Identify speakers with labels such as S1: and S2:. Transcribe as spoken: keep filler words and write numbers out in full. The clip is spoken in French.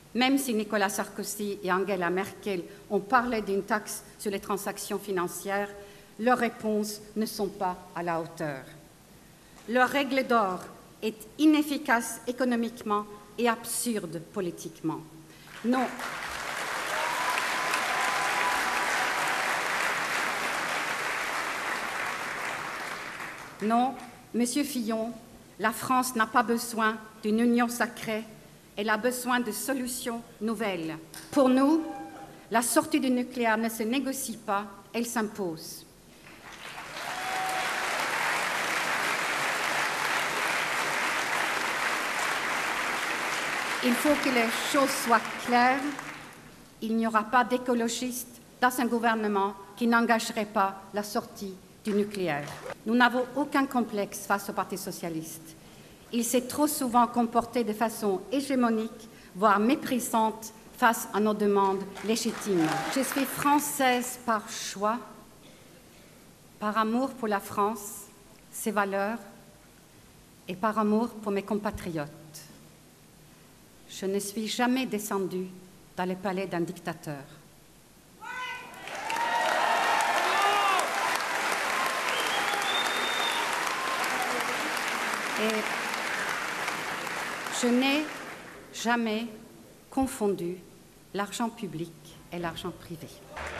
S1: Même si Nicolas Sarkozy et Angela Merkel ont parlé d'une taxe sur les transactions financières, leurs réponses ne sont pas à la hauteur. Leur règle d'or est inefficace économiquement et absurde politiquement. Non. Non, Monsieur Fillon, la France n'a pas besoin d'une union sacrée, elle a besoin de solutions nouvelles. Pour nous, la sortie du nucléaire ne se négocie pas, elle s'impose. Il faut que les choses soient claires. Il n'y aura pas d'écologistes dans un gouvernement qui n'engagerait pas la sortie du nucléaire. Nous n'avons aucun complexe face au Parti socialiste. Il s'est trop souvent comporté de façon hégémonique, voire méprisante, face à nos demandes légitimes. Je suis française par choix, par amour pour la France, ses valeurs, et par amour pour mes compatriotes. Je ne suis jamais descendue dans le palais d'un dictateur. Et je n'ai jamais confondu l'argent public et l'argent privé.